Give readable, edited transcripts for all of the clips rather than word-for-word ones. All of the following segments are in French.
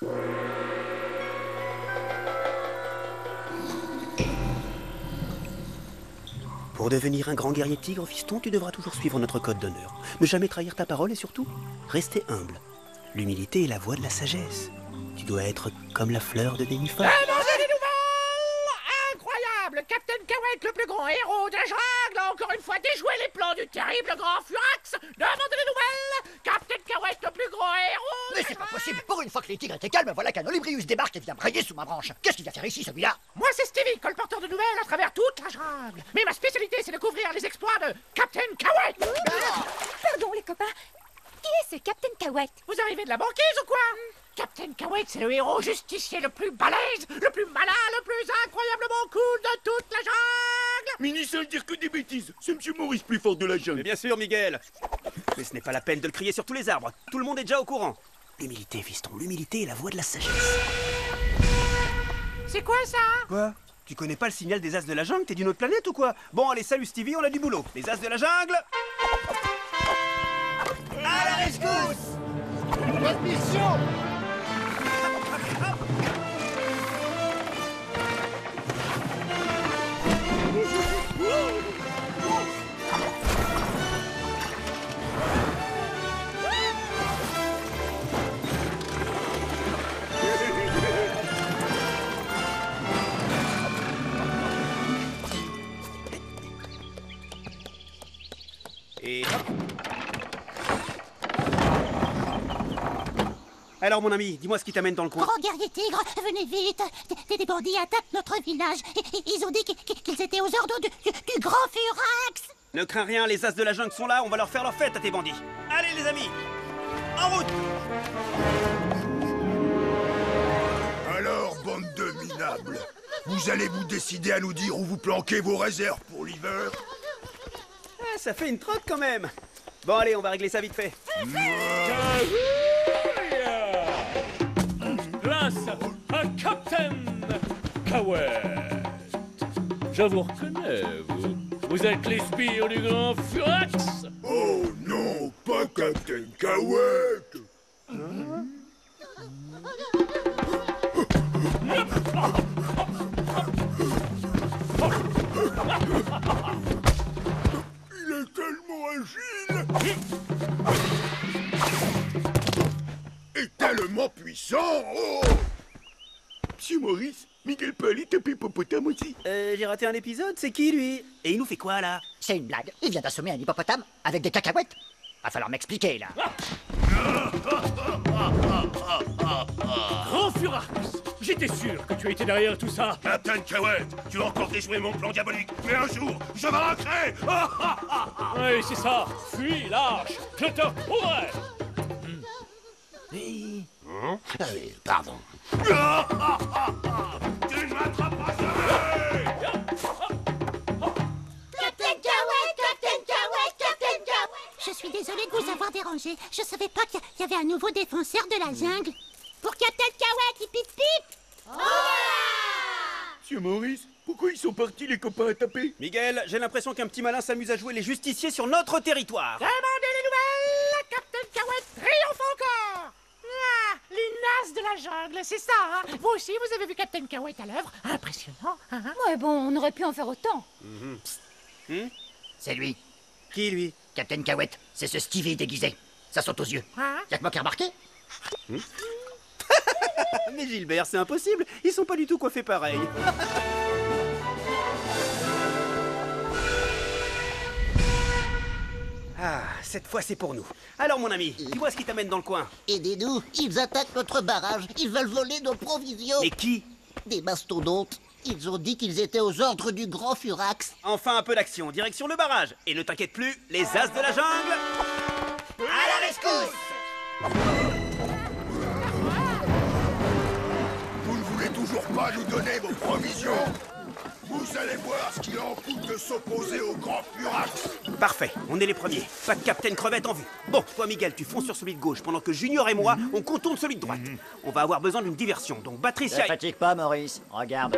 Pour devenir un grand guerrier tigre, fiston, tu devras toujours suivre notre code d'honneur. Ne jamais trahir ta parole et surtout, rester humble. L'humilité est la voie de la sagesse. Tu dois être comme la fleur de nénuphar. Demandez des nouvelles! Incroyable! Captain Kawek, le plus grand héros de la jungle, a encore une fois déjoué les plans du terrible grand Furax! Demandez des nouvelles! Captain Kawek, le plus grand héros! Mais c'est pas possible! Pour une fois que les tigres étaient calmes, voilà qu'un Olibrius débarque et vient brailler sous ma branche. Qu'est-ce qu'il vient faire ici, celui-là? Moi, c'est Stevie, colporteur de nouvelles à travers toute la jungle. Mais ma spécialité, c'est de couvrir les exploits de Captain Kawek! Pardon, les copains. Qui est ce Captain Kawek? Vous arrivez de la banquise ou quoi? Captain Kawek, c'est le héros justicier le plus balèze, le plus malin, le plus incroyablement cool de toute la jungle! Mini seul dire que des bêtises. C'est Monsieur Maurice plus fort de la jungle. Mais bien sûr, Miguel. Mais ce n'est pas la peine de le crier sur tous les arbres. Tout le monde est déjà au courant. L'humilité, fiston, l'humilité est la voie de la sagesse. C'est quoi ça? Quoi? Tu connais pas le signal des as de la jungle? T'es d'une autre planète ou quoi? Bon, allez, salut Stevie, on a du boulot. Les as de la jungle. À la rescousse! Votre mission! Et hop. Alors mon ami, dis-moi ce qui t'amène dans le coin. Grand guerrier tigre, venez vite. Des bandits attaquent notre village. Ils ont dit qu'ils étaient aux ordres du grand Furax. Ne crains rien, les as de la jungle sont là, on va leur faire leur fête à tes bandits. Allez les amis, en route! Alors, bande de minables, vous allez vous décider à nous dire où vous planquez vos réserves pour l'hiver? Ah, ça fait une trotte quand même. Bon allez, on va régler ça vite fait. Place à Captain Kawek. Je vous reconnais, vous. Vous êtes les sbires du grand Furax. Oh non, pas Captain Kawek. Il est tellement agile et tellement puissant. Oh, Monsieur Maurice, Miguel peut aller taper hippopotame aussi. J'ai raté un épisode, c'est qui lui? Et il nous fait quoi là? C'est une blague. Il vient d'assommer un hippopotame avec des cacahuètes. Va falloir m'expliquer, là. Grand Furax, j'étais sûr que tu étais derrière tout ça. Captain Kawek, tu as encore déjoué mon plan diabolique, mais un jour, je vaincrai. Oui, c'est ça. Fuis, lâche. Je te pourrai. Pardon. Tu ne m'attraperas jamais. Captain Kawek, Captain Kawek, Captain Kawek. Je suis désolée de vous avoir dérangé. Je savais pas qu'il y avait un nouveau défenseur de la jungle. Pour Captain Kawek, hip hip hip. Monsieur Maurice, pourquoi ils sont partis les copains à taper? Miguel, j'ai l'impression qu'un petit malin s'amuse à jouer les justiciers sur notre territoire. Demandez les nouvelles! Captain Kawek triomphe encore! Ah, les nazes de la jungle, c'est ça, hein? Vous aussi, vous avez vu Captain Kawek à l'œuvre? Impressionnant, hein? Ouais, bon, on aurait pu en faire autant. C'est lui, Qui lui? Captain Kawek. C'est ce Stevie déguisé. Ça saute aux yeux. Hein? Y'a que moi qui ai remarqué? Mais Gilbert, c'est impossible, ils sont pas du tout coiffés pareil. Ah, cette fois c'est pour nous. Alors mon ami, dis-moi ce qui t'amène dans le coin. Aidez-nous, ils attaquent notre barrage, ils veulent voler nos provisions. Mais qui? Des mastodontes. Ils ont dit qu'ils étaient aux ordres du grand Furax. Enfin un peu d'action, direction le barrage. Et ne t'inquiète plus, les as de la jungle. À la rescousse! Vous ne voulez toujours pas nous donner vos provisions? Vous allez voir ce qu'il en coûte de s'opposer au grand Furax. Parfait, on est les premiers. Pas de Captain Crevette en vue. Bon, toi Miguel, tu fonces sur celui de gauche, pendant que Junior et moi, on contourne celui de droite. On va avoir besoin d'une diversion, donc Patricia... Ne fatigue pas, Maurice. Regarde.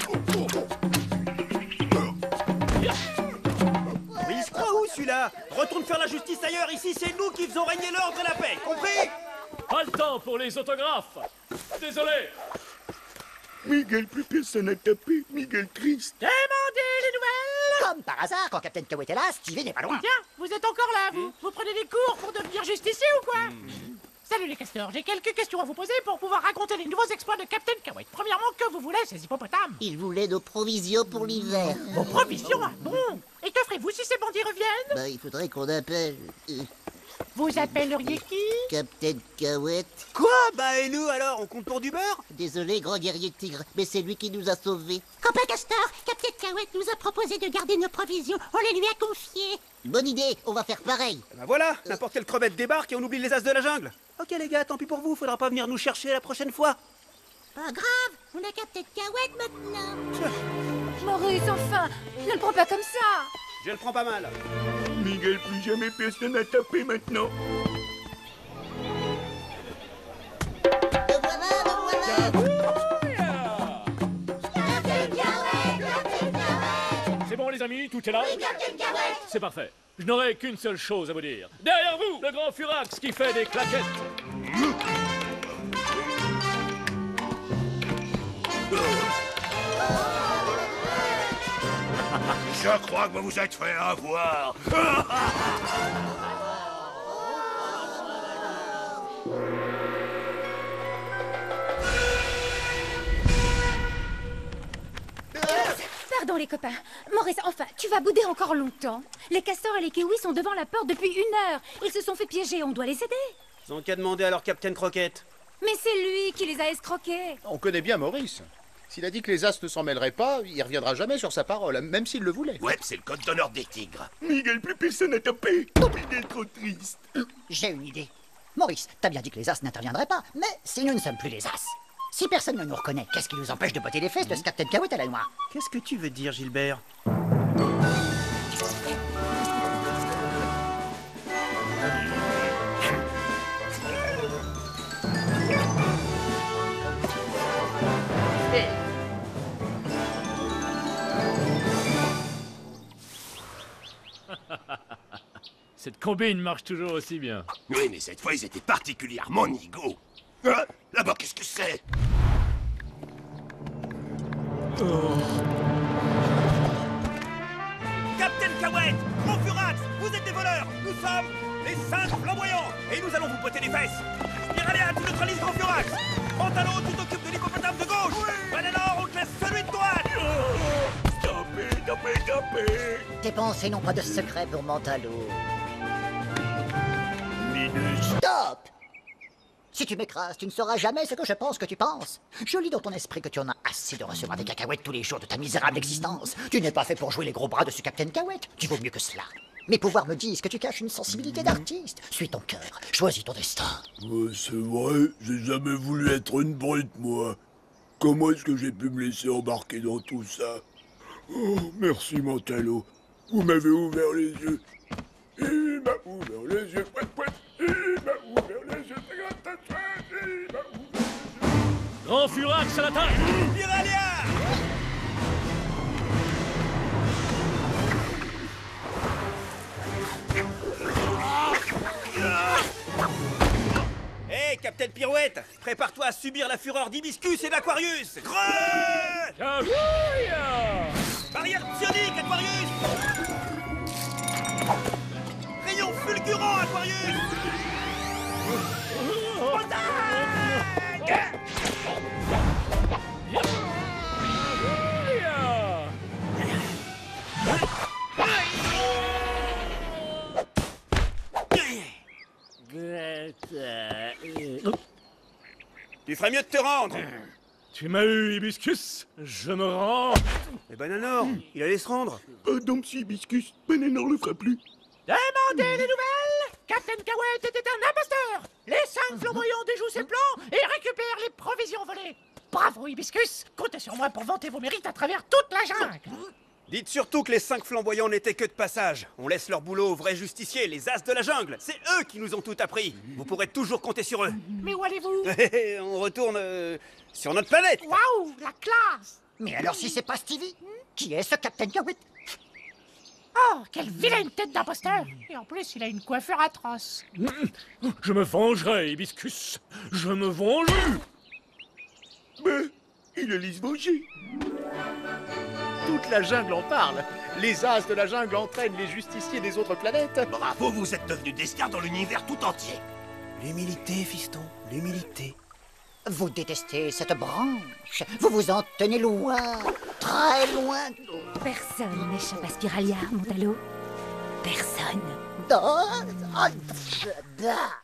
Mais il se croit où celui-là? Retourne retourne faire la justice ailleurs. Ici, c'est nous qui faisons régner l'ordre et la paix. Compris? Pas le temps pour les autographes. Désolé. Miguel, plus personne à taper. Miguel triste. Demandez les nouvelles. Comme par hasard, quand Captain Cahouette est là, Stevie n'est pas loin. Tiens, vous êtes encore là, vous. Vous prenez des cours pour devenir justicier ou quoi? Salut les castors, j'ai quelques questions à vous poser pour pouvoir raconter les nouveaux exploits de Captain Cahouette. Premièrement, que vous voulez, ces hippopotames? Il voulait nos provisions pour l'hiver. Vos provisions, ah bon? Et que ferez-vous si ces bandits reviennent? Bah, il faudrait qu'on appelle Vous appelleriez qui? Captain Cahouette. Quoi? Bah et nous alors? On compte pour du beurre? Désolé, grand guerrier tigre, mais c'est lui qui nous a sauvés. Copain Castor, Captain Cahouette nous a proposé de garder nos provisions. On les lui a confiées. Bonne idée, on va faire pareil. Bah voilà, n'importe quelle crevette débarque et on oublie les as de la jungle. Ok les gars, tant pis pour vous, faudra pas venir nous chercher la prochaine fois. Pas grave, on a Captain Cahouette maintenant. Maurice, enfin, ne le prends pas comme ça. Je le prends pas mal. Miguel, plus jamais personne à taper maintenant. Le voilà, le voilà. C'est bon les amis, tout est là? C'est parfait. Je n'aurai qu'une seule chose à vous dire. Derrière vous, le grand Furax qui fait des claquettes. Je crois que vous vous êtes fait avoir. Pardon les copains. Maurice, enfin, tu vas bouder encore longtemps. Les castors et les kiwis sont devant la porte depuis 1 heure. Ils se sont fait piéger, on doit les aider. Ils ont qu'à demander à leur Captain Croquette. Mais c'est lui qui les a escroqués. On connaît bien Maurice. S'il a dit que les as ne s'en mêleraient pas, il reviendra jamais sur sa parole, même s'il le voulait. Ouais, c'est le code d'honneur des tigres. Miguel, plus personne à taper. Miguel, trop triste. J'ai une idée. Maurice, t'as bien dit que les as n'interviendraient pas, mais si nous ne sommes plus les as, si personne ne nous reconnaît, qu'est-ce qui nous empêche de botter les fesses de ce Captain Cahouette à la noix? Qu'est-ce que tu veux dire, Gilbert? Cette combine marche toujours aussi bien. Oui, mais cette fois, ils étaient particulièrement nigauds. Ah, là-bas, qu'est-ce que c'est? Captain Cahouette, Grand Furax, vous êtes des voleurs. Nous sommes les 5 flamboyants et nous allons vous botter les fesses. Spiralia, tu neutralises Grand Furax. Pantalo, tu t'occupes de l'hippopotame de gauche. Bananor, on te laisse celui de droite. Tapez. Tes pensées n'ont pas de secret pour Mentalo. Minus. Stop! Si tu m'écrases, tu ne sauras jamais ce que je pense que tu penses. Je lis dans ton esprit que tu en as assez de recevoir des cacahuètes tous les jours de ta misérable existence. Tu n'es pas fait pour jouer les gros bras de ce Captain Cahouette. Tu vaux mieux que cela. Mes pouvoirs me disent que tu caches une sensibilité d'artiste. Suis ton cœur, choisis ton destin. C'est vrai, j'ai jamais voulu être une brute, moi. Comment est-ce que j'ai pu me laisser embarquer dans tout ça? Oh, merci, Mentalo. Vous m'avez ouvert les yeux. Il m'a ouvert les yeux. Il m'a ouvert les yeux. Il m'a ouvert les yeux. Grand Furax à l'attaque! Spiralia! Hé, Captain Pirouette, prépare-toi à subir la fureur d'Hibiscus et d'Aquarius. Creux! Yahouya! Barrière psionique, Aquarius! Rayon fulgurant, Aquarius! Montagne! Tu ferais mieux de te rendre! Tu m'as eu, Hibiscus. Je me rends. Et Bananor, il allait se rendre. Pardon, monsieur Hibiscus. Bananor le fera plus. Demandez les nouvelles. Captain Cahouette était un imposteur. Les 5 flamboyants déjouent ses plans et récupèrent les provisions volées. Bravo, Hibiscus. Comptez sur moi pour vanter vos mérites à travers toute la jungle. Dites surtout que les 5 flamboyants n'étaient que de passage. On laisse leur boulot aux vrais justiciers, les as de la jungle. C'est eux qui nous ont tout appris. Vous pourrez toujours compter sur eux. Mais où allez-vous? On retourne sur notre planète. Waouh, la classe. Mais alors si c'est pas Stevie, qui est ce Captain Cahouette? Oh, quelle vilaine tête d'imposteur! Et en plus, il a une coiffure atroce. Je me vengerai, Hibiscus. Je me vengerai. Mais il est lisvogé. Toute la jungle en parle. Les as de la jungle entraînent les justiciers des autres planètes. Bravo, vous êtes devenus des stars dans l'univers tout entier. L'humilité, fiston, l'humilité. Vous détestez cette branche. Vous vous en tenez loin, très loin. Personne n'échappe à Spiralia, Montalo. Personne. Ah,